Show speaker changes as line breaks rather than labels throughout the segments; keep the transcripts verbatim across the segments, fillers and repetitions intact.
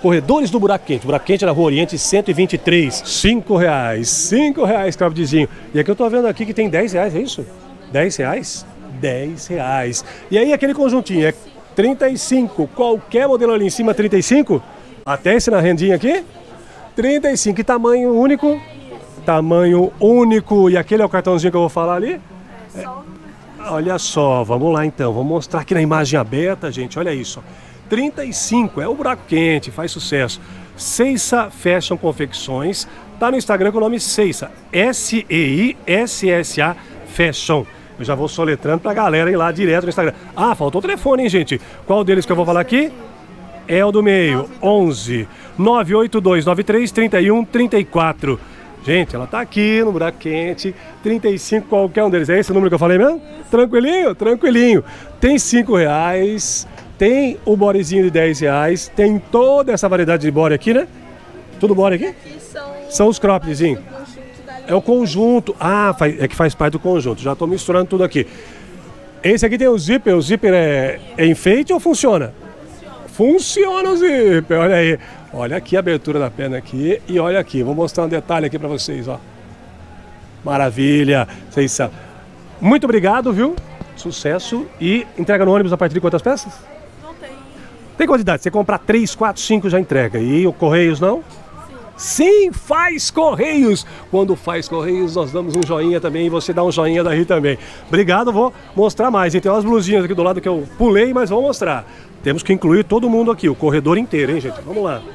Corredores do Buraco Quente. Buraco Quente na Rua Oriente cento e vinte e três. cinco reais. cinco reais, Claudizinho. E aqui eu tô vendo aqui que tem dez reais, é isso? dez reais? dez reais. E aí aquele conjuntinho é trinta e cinco. Qualquer modelo ali em cima, trinta e cinco? Até esse na rendinha aqui? trinta e cinco. E tamanho único? Tamanho único. E aquele é o cartãozinho que eu vou falar ali? É. Olha só, vamos lá então. Vamos mostrar aqui na imagem aberta, gente. Olha isso. trinta e cinco. É o Buraco Quente. Faz sucesso. Seissa Fashion Confecções. Tá no Instagram com o nome Seissa. S E I S S A Fashion. Eu já vou soletrando pra galera ir lá direto no Instagram. Ah, faltou o telefone, hein, gente? Qual deles que eu vou falar aqui? É o do meio. onze nove oito dois nove três três um três quatro. Gente, ela tá aqui no Buraco Quente. trinta e cinco, qualquer um deles. É esse o número que eu falei mesmo? Tranquilinho? Tranquilinho. Tem cinco reais. Tem o bodezinho de dez reais. Tem toda essa variedade de bode aqui, né? Tudo bode aqui?
São,
São os croppedzinhos. É o conjunto. Ah, faz, é que faz parte do conjunto. Já estou misturando tudo aqui. Esse aqui tem o zíper. O zíper é, é enfeite ou funciona? Funciona o zíper. Olha aí. Olha aqui a abertura da perna aqui. E olha aqui. Vou mostrar um detalhe aqui para vocês. Ó. Maravilha. Vocês sabem. Muito obrigado, viu? Sucesso. E entrega no ônibus a partir de quantas peças?
Não tem.
Tem quantidade. Você comprar três, quatro, cinco já entrega. E o Correios não? Sim, faz Correios! Quando faz Correios, nós damos um joinha também e você dá um joinha daí também. Obrigado, vou mostrar mais. E tem umas blusinhas aqui do lado que eu pulei, mas vou mostrar. Temos que incluir todo mundo aqui, o corredor inteiro, hein, gente? Vamos lá.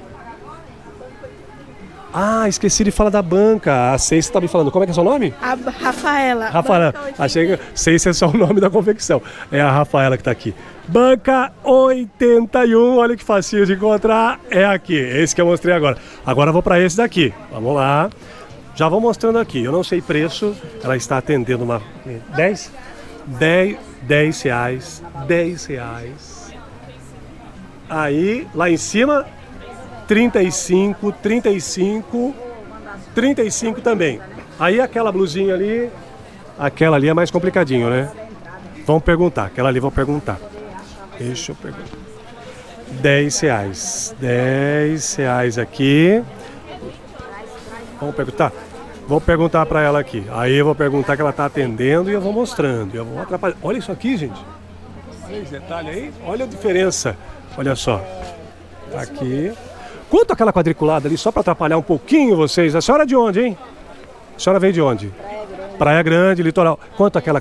Ah, esqueci de falar da banca. A Seissa está me falando. Como é que é seu nome?
A Rafaela.
Rafaela. Achei que Seissa é só o nome da confecção. É a Rafaela que está aqui. Banca oitenta e um. Olha que facinho de encontrar. É aqui. Esse que eu mostrei agora. Agora eu vou para esse daqui. Vamos lá. Já vou mostrando aqui. Eu não sei preço. Ela está atendendo uma... dez? dez, dez reais. dez reais. Aí, lá em cima... trinta e cinco, trinta e cinco, trinta e cinco também. Aí aquela blusinha ali, aquela ali é mais complicadinho, né? Vamos perguntar, aquela ali vou perguntar. Deixa eu perguntar. dez reais. dez reais aqui. Vamos perguntar? Vou perguntar pra ela aqui. Aí eu vou perguntar que ela tá atendendo e eu vou mostrando. Eu vou atrapalhar. Olha isso aqui, gente. Olha esse detalhe aí. Olha a diferença. Olha só. Tá aqui. Quanto aquela quadriculada ali, só para atrapalhar um pouquinho vocês? A senhora é de onde, hein? A senhora veio de onde? Praia Grande. Praia Grande, litoral. Quanto aquela...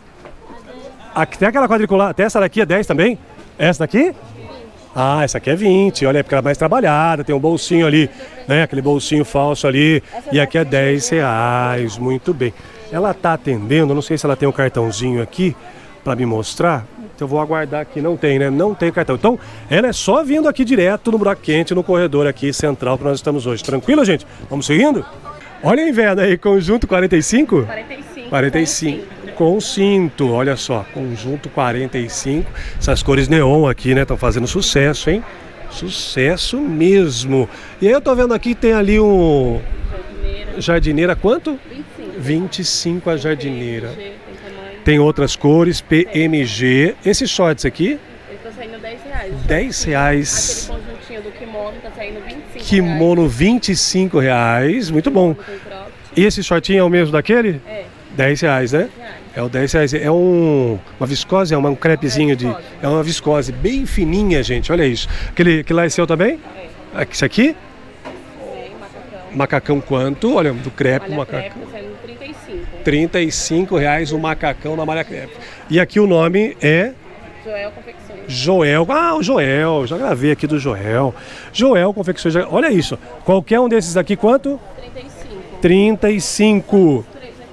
Até aquela quadriculada, até essa daqui é dez também? Essa daqui? Ah, essa aqui é vinte. Olha, é porque ela é mais trabalhada, tem um bolsinho ali, né? Aquele bolsinho falso ali. E aqui é dez reais, muito bem. Ela tá atendendo, não sei se ela tem um cartãozinho aqui para me mostrar. Então eu vou aguardar aqui, não tem, né? Não tem cartão. Então, ela é só vindo aqui direto no Buraco Quente, no corredor aqui central que nós estamos hoje. Tranquilo, gente? Vamos seguindo? Olha a inverno aí, conjunto quarenta e cinco?
quarenta e cinco.
quarenta e cinco. Com cinto, olha só, conjunto quarenta e cinco. Essas cores neon aqui, né? Estão fazendo sucesso, hein? Sucesso mesmo. E aí eu tô vendo aqui, tem ali um... Jardineira. Jardineira quanto?
vinte e cinco.
vinte e cinco a jardineira. Tem outras cores, P M G. Esses shorts aqui?
Eles estão saindo dez reais.
dez reais.
Aquele conjuntinho do kimono está saindo vinte e cinco
Kimono
reais.
vinte e cinco reais. Muito bom. E esse shortinho é o mesmo daquele?
É.
dez reais, né?
reais.
É o dez reais. É um, uma viscose, é uma, um crepezinho de... É uma viscose bem fininha, gente. Olha isso. Aquele, aquele lá é seu também? É. Esse aqui?
É, macacão.
Macacão quanto? Olha, do crepe,
Olha,
macacão.
crepe tá saindo trinta e cinco.
trinta e cinco reais o macacão na malha crepe. E aqui o nome é...
Joel Confecções.
Joel. Ah, o Joel. Já gravei aqui do Joel. Joel Confecções. Olha isso. Qualquer um desses aqui, quanto?
trinta e cinco.
trinta e cinco.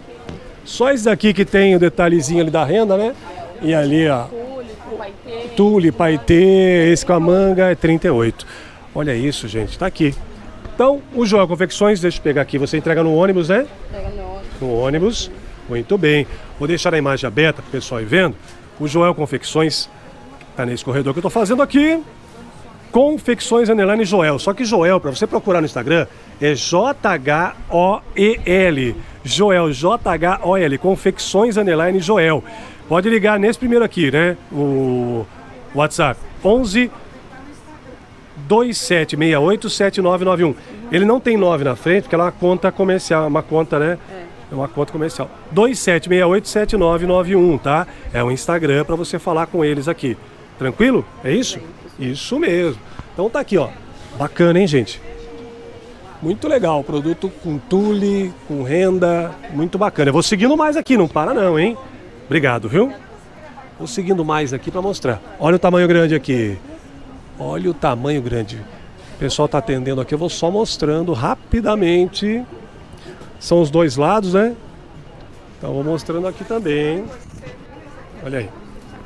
Só esse daqui que tem o detalhezinho ali da renda, né? E ali, ó.
Tule, paetê.
Tule, paetê. Esse com a manga é trinta e oito. Olha isso, gente. Tá aqui. Então, o Joel Confecções, deixa eu pegar aqui. Você entrega no ônibus, né?
Pega no ônibus.
No ônibus. Muito bem. Vou deixar a imagem aberta para o pessoal ir vendo. O Joel Confecções está nesse corredor que eu estou fazendo aqui. Confecções Underline Joel. Só que Joel, para você procurar no Instagram, é J H O E L. Joel, J H O L. Confecções Underline Joel. Pode ligar nesse primeiro aqui, né? O WhatsApp. onze dois sete seis oito sete nove nove um. Ele não tem nove na frente, porque ela é uma conta comercial, uma conta, né? É uma conta comercial. dois sete seis oito sete nove nove um, tá? É um Instagram para você falar com eles aqui. Tranquilo? É isso? Isso mesmo. Então tá aqui, ó. Bacana, hein, gente? Muito legal. Produto com tule, com renda. Muito bacana. Eu vou seguindo mais aqui, não para não, hein? Obrigado, viu? Vou seguindo mais aqui para mostrar. Olha o tamanho grande aqui. Olha o tamanho grande. O pessoal tá atendendo aqui. Eu vou só mostrando rapidamente. São os dois lados, né? Então vou mostrando aqui também. Olha aí.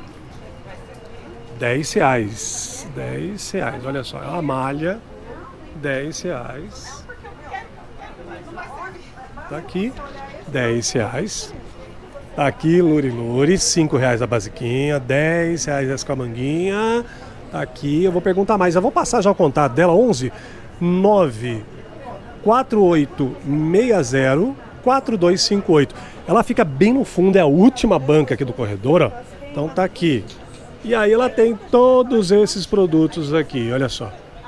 dez reais. dez reais. Olha só. É uma malha. dez reais. Tá aqui. dez reais. Tá aqui, Luri Luri. cinco reais a basiquinha. dez reais essa com a manguinha. Tá aqui. Eu vou perguntar mais. Eu vou passar já o contato dela. onze nove quatro oito seis zero quatro dois cinco oito. Ela fica bem no fundo, é a última banca aqui do corredor, ó. Então tá aqui. E aí ela tem todos esses produtos aqui, olha só.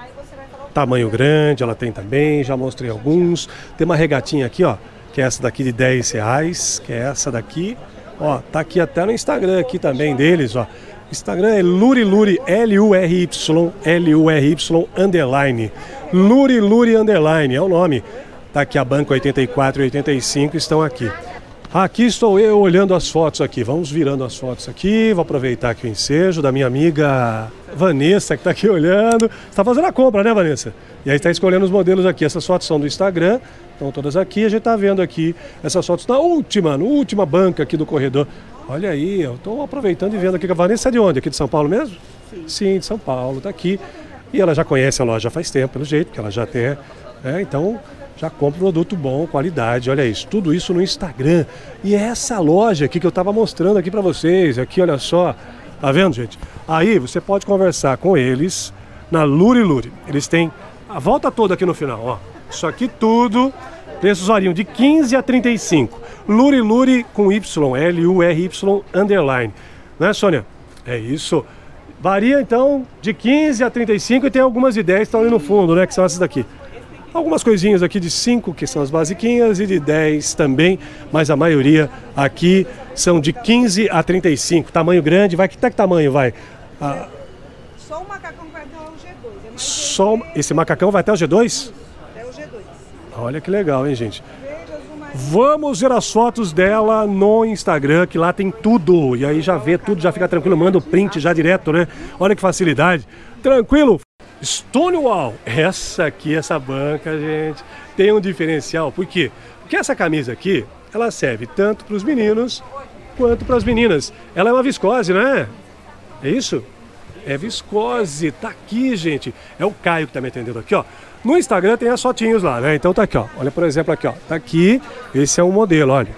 Tamanho grande ela tem também, já mostrei alguns. Tem uma regatinha aqui, ó, que é essa daqui de dez reais, que é essa daqui. Ó, tá aqui até no Instagram aqui também deles, ó. Instagram é Luriluri, L U R Y, L U R Y, underline. Luriluri, underline, é o nome. Tá aqui a banca oitenta e quatro e oitenta e cinco, estão aqui. Aqui estou eu olhando as fotos aqui. Vamos virando as fotos aqui. Vou aproveitar aqui o ensejo da minha amiga Vanessa, que está aqui olhando. Você está fazendo a compra, né, Vanessa? E aí está escolhendo os modelos aqui. Essas fotos são do Instagram, estão todas aqui. A gente está vendo aqui essas fotos na última, na última banca aqui do corredor. Olha aí, eu estou aproveitando e vendo aqui. A Vanessa é de onde? Aqui de São Paulo mesmo? Sim. Sim, de São Paulo, está aqui. E ela já conhece a loja faz tempo, pelo jeito, porque ela já tem. É, então, já compra produto bom, qualidade. Olha isso, tudo isso no Instagram. E é essa loja aqui que eu estava mostrando aqui para vocês. Aqui, olha só. Tá vendo, gente? Aí você pode conversar com eles na Luri Luri. Eles têm a volta toda aqui no final, ó. Isso aqui tudo, preços variam de quinze a trinta e cinco. Luri Luri com Y, L U R Y underline. Né, Sônia? É isso. Varia então de quinze a trinta e cinco e tem algumas ideias que estão ali no fundo, né? Que são essas daqui. Algumas coisinhas aqui de cinco, que são as basiquinhas, e de dez também, mas a maioria aqui são de quinze a trinta e cinco. Tamanho grande, vai, que até que tamanho vai? Ah,
só o macacão vai até o G dois. É
só esse macacão vai até o G dois?
Até o G dois.
Olha que legal, hein, gente? Vamos ver as fotos dela no Instagram, que lá tem tudo. E aí já vê tudo, já fica tranquilo, manda o print já direto, né? Olha que facilidade. Tranquilo? Stonewall, essa aqui, essa banca, gente, tem um diferencial. Por quê? Porque essa camisa aqui, ela serve tanto para os meninos quanto para as meninas. Ela é uma viscose, né? É isso? É viscose, tá aqui, gente. É o Caio que tá me atendendo aqui, ó. No Instagram tem as fotinhos lá, né? Então tá aqui, ó. Olha, por exemplo, aqui, ó. Tá aqui, esse é um modelo, olha.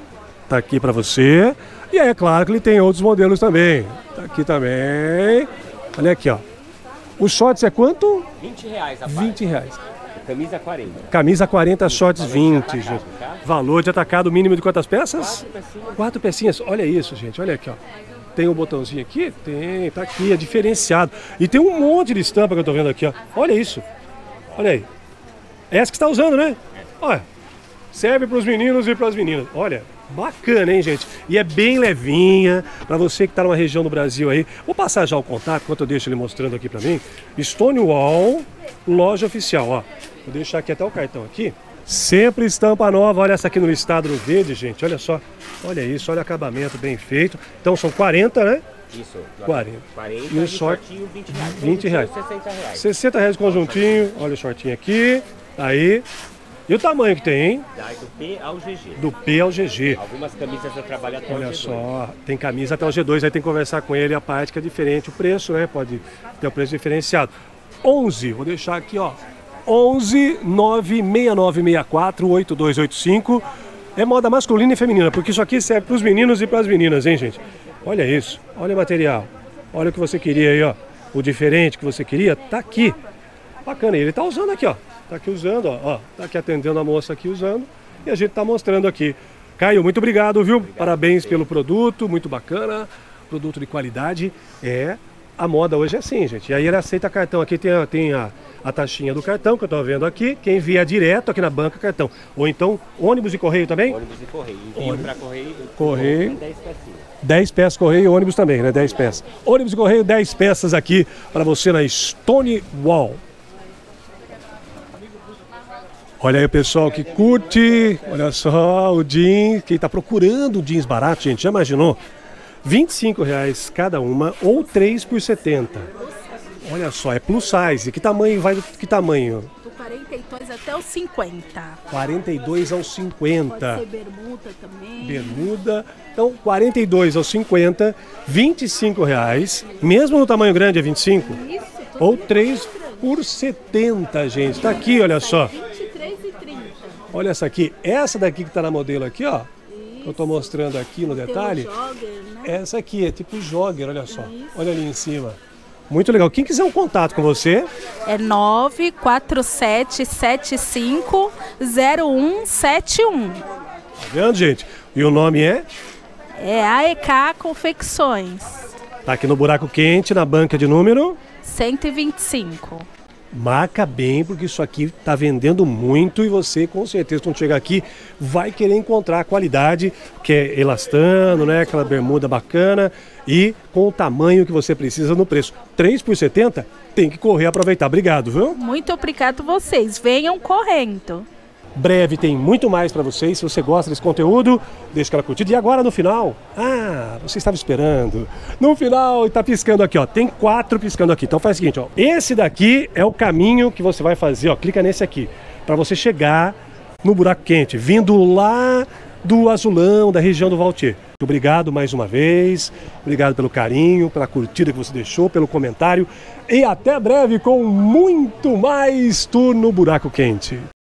Tá aqui para você. E aí, é claro que ele tem outros modelos também. Tá aqui também. Olha aqui, ó. Os shorts é quanto?
vinte reais a
vinte reais.
Camisa quarenta.
Camisa quarenta, shorts vinte,
atacado,
gente.
tá?
Valor de atacado mínimo de quantas peças?
Quatro pecinhas.
Quatro pecinhas. Olha isso, gente. Olha aqui, ó. Tem um botãozinho aqui? Tem. Tá aqui, é diferenciado. E tem um monte de estampa que eu tô vendo aqui, ó. Olha isso. Olha aí. É essa que você tá usando, né? Olha. Serve para os meninos e para as meninas. Olha. Bacana, hein, gente? E é bem levinha, para você que está numa região do Brasil aí. Vou passar já o contato, enquanto eu deixo ele mostrando aqui para mim. Stonewall, loja oficial, ó. Vou deixar aqui até o cartão aqui. Sempre estampa nova, olha essa aqui no listado no verde, gente, olha só. Olha isso, olha o acabamento bem feito. Então são quarenta, né?
Isso.
quarenta.
quarenta
E o
e
short,
shortinho vinte reais.
vinte reais.
sessenta reais.
sessenta reais o conjuntinho, olha o shortinho aqui. Aí. E o tamanho que tem, hein?
Dá do P ao G G.
Do P ao G G.
Algumas camisas eu trabalho até
Olha
o G dois.
só, tem camisa até o G dois, aí tem que conversar com ele a parte que é diferente, o preço, né? Pode ter o preço diferenciado. onze, vou deixar aqui, ó. onze nove seis nove seis quatro oito dois oito cinco. É moda masculina e feminina, porque isso aqui serve para os meninos e para as meninas, hein, gente? Olha isso, olha o material. Olha o que você queria aí, ó. O diferente que você queria, tá aqui. Bacana, e ele tá usando aqui, ó. Tá aqui usando, ó, ó, tá aqui atendendo a moça aqui usando e a gente tá mostrando aqui. Caio, muito obrigado, viu? Obrigado, Parabéns pelo produto, muito bacana, produto de qualidade. É, a moda hoje é assim, gente. E aí ele aceita cartão. Aqui tem a, tem a, a taxinha do cartão, que eu tô vendo aqui. Quem vier direto aqui na banca, cartão. Ou então, ônibus e correio também?
Ônibus e correio. Envio para correio.
Correio.
dez pecinhas.
dez peças correio e ônibus também, né? dez peças. Ônibus e correio, dez peças aqui para você na Stonewall. Olha aí o pessoal que curte. Olha só o jeans. Quem tá procurando jeans barato, gente, já imaginou? vinte e cinco reais cada uma ou três por setenta. Olha só, é plus size. Que tamanho vai do que tamanho?
Do quarenta e dois até o cinquenta.
quarenta e dois ao cinquenta.
Pode ser bermuda também.
Bermuda. Então, quarenta e dois ao cinquenta, vinte e cinco reais. Mesmo no tamanho grande é vinte e cinco?
Isso.
Ou três por setenta, gente. Tá aqui, olha só.
vinte e três e trinta.
Olha essa aqui. Essa daqui que tá na modelo aqui, ó. Eu tô mostrando aqui no detalhe.
Tem o jogger, né?
Essa aqui é tipo jogger, olha só. Olha ali em cima. Muito legal. Quem quiser um contato com você,
É nove quatro sete sete cinco zero um sete um.
tá vendo, gente? E o nome é?
É A E K Confecções.
Tá aqui no Buraco Quente, na banca de número.
cento e vinte e cinco.
Marca bem, porque isso aqui tá vendendo muito e você, com certeza, quando chegar aqui, vai querer encontrar a qualidade, que é elastano, né? Aquela bermuda bacana e com o tamanho que você precisa no preço. três por setenta, tem que correr e aproveitar. Obrigado, viu?
Muito obrigado vocês. Venham correndo.
Breve tem muito mais para vocês. Se você gosta desse conteúdo, deixa aquela curtida. E agora no final, ah, você estava esperando. No final, está piscando aqui, ó. Tem quatro piscando aqui. Então faz o seguinte, ó. Esse daqui é o caminho que você vai fazer, ó. Clica nesse aqui, para você chegar no Buraco Quente, vindo lá do Azulão, da região do Valtier. Muito obrigado mais uma vez. Obrigado pelo carinho, pela curtida que você deixou, pelo comentário. E até breve com muito mais tour no Buraco Quente.